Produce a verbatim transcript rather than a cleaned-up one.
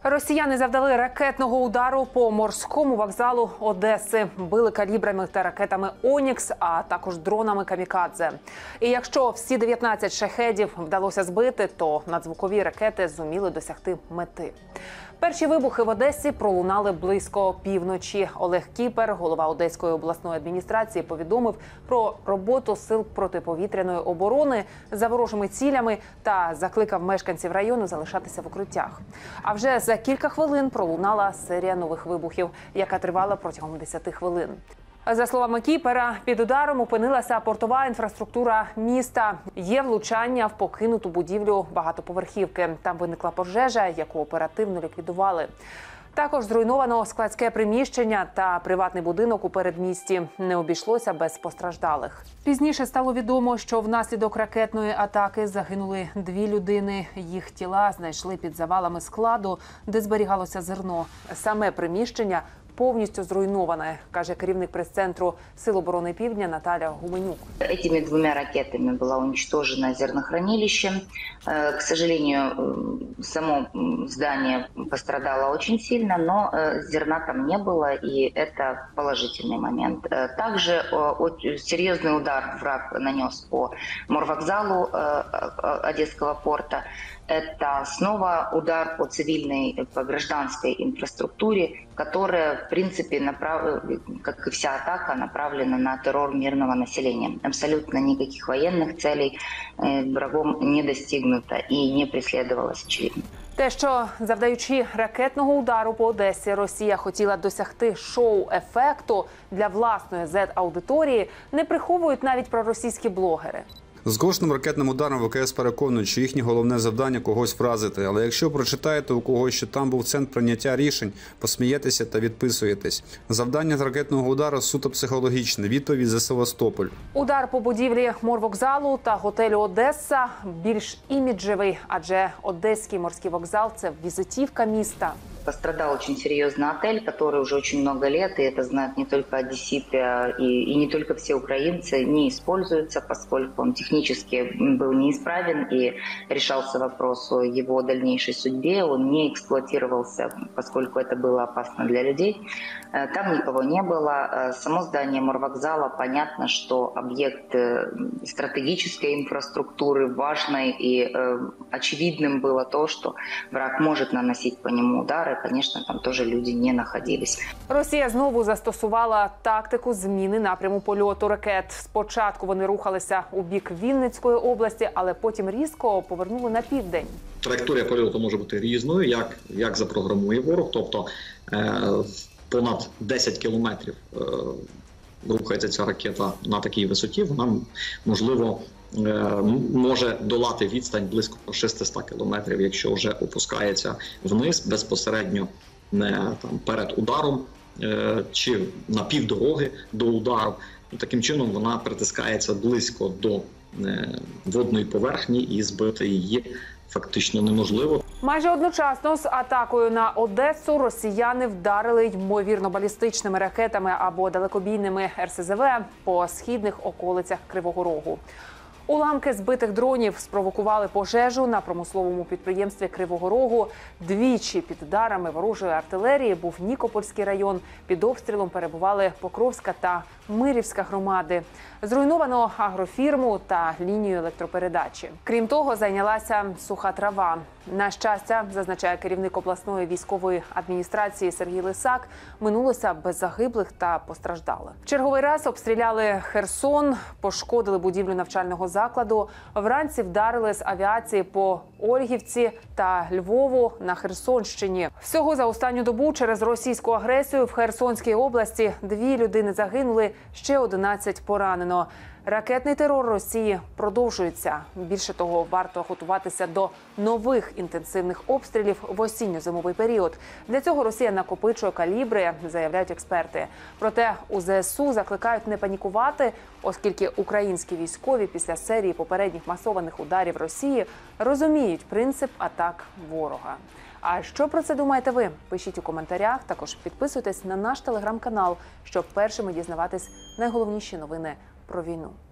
Росіяни завдали ракетного удару по морському вокзалу Одеси. Били калібрами та ракетами «Онікс», а також дронами «Камікадзе». І якщо всі дев'ятнадцять шахедів вдалося збити, то надзвукові ракети зуміли досягти мети. Перші вибухи в Одесі пролунали близько півночі. Олег Кіпер, голова Одеської обласної адміністрації, повідомив про роботу сил протиповітряної оборони за ворожими цілями та закликав мешканців району залишатися в укриттях. А вже за кілька хвилин пролунала серія нових вибухів, яка тривала протягом десяти хвилин. За словами Кіпера, під ударом опинилася портова інфраструктура міста. Є влучання в покинуту будівлю багатоповерхівки. Там виникла пожежа, яку оперативно ліквідували. Також зруйновано складське приміщення та приватний будинок у передмісті. Не обійшлося без постраждалих. Пізніше стало відомо, що внаслідок ракетної атаки загинули дві людини. Їх тіла знайшли під завалами складу, де зберігалося зерно. Саме приміщення повністю зруйноване, каже керівник прес-центру Сил оборони Півдня Наталя Гуменюк. Этими двумя ракетами было уничтожено зернохранилище. К сожалению, само здание пострадало очень сильно, но зерна там не было, и это положительный момент. Также серьезный удар враг нанес по морвокзалу Одесского порта. Это снова удар по цивильной, по гражданской инфраструктуре, которая, в принципе, направ... как и вся атака, направлена на террор мирного населения. Абсолютно никаких военных целей врагом не достигнуто и не преследовалось, очевидно. Те, що, завдаючи ракетного удару по Одесі, Росія хотіла досягти шоу-ефекту для власної зет-аудиторії, не приховують навіть проросійські блогери. З кожним ракетним ударом ВКС переконують, що їхнє головне завдання – когось вразити. Але якщо прочитаєте у когось, що там був центр прийняття рішень, посмієтеся та відписуєтесь. Завдання з ракетного удару суто психологічне – відповідь за Севастополь. Удар по будівлі морвокзалу та готелю «Одеса» більш іміджевий, адже Одеський морський вокзал – це візитівка міста. Пострадал очень серьезно отель, который уже очень много лет, и это знают не только одесситы, и, и не только все украинцы, не используется, поскольку он технически был неисправен и решался вопрос о его дальнейшей судьбе. Он не эксплуатировался, поскольку это было опасно для людей. Там никого не было. Само здание морвокзала, понятно, что объект стратегической инфраструктуры, важной, и э, очевидным было то, что враг может наносить по нему удары. Конечно, там теж люди не находились. Росія знову застосувала тактику зміни напряму польоту ракет. Спочатку вони рухалися у бік Вінницької області, але потім різко повернули на південь. Траєкторія польоту може бути різною, як, як запрограмує ворог. Тобто е, понад десять кілометрів е, рухається ця ракета на такій висоті. Вона, можливо, може долати відстань близько шістсот кілометрів, якщо вже опускається вниз безпосередньо не там перед ударом чи на півдороги до удару. Таким чином вона притискається близько до водної поверхні і збити її фактично неможливо. Майже одночасно з атакою на Одесу росіяни вдарили, ймовірно, балістичними ракетами або далекобійними ер ес зе ве по східних околицях Кривого Рогу. Уламки збитих дронів спровокували пожежу на промисловому підприємстві Кривого Рогу. Двічі під ударами ворожої артилерії був Нікопольський район. Під обстрілом перебували Покровська та Мирівська громади. Зруйновано агрофірму та лінію електропередачі. Крім того, зайнялася суха трава. На щастя, зазначає керівник обласної військової адміністрації Сергій Лисак, минулося без загиблих та постраждалих. В черговий раз обстріляли Херсон, пошкодили будівлю навчального закладу. Вранці вдарили з авіації по Ольгівці та Львову на Херсонщині. Всього за останню добу через російську агресію в Херсонській області дві людини загинули, ще одинадцять поранено. Ракетний терор Росії продовжується. Більше того, варто готуватися до нових інтенсивних обстрілів в осінньо-зимовий період. Для цього Росія накопичує калібри, заявляють експерти. Проте у зе ес у закликають не панікувати, оскільки українські військові після серії попередніх масованих ударів Росії розуміють принцип атак ворога. А що про це думаєте ви? Пишіть у коментарях. Також підписуйтесь на наш телеграм-канал, щоб першими дізнаватись найголовніші новини про війну.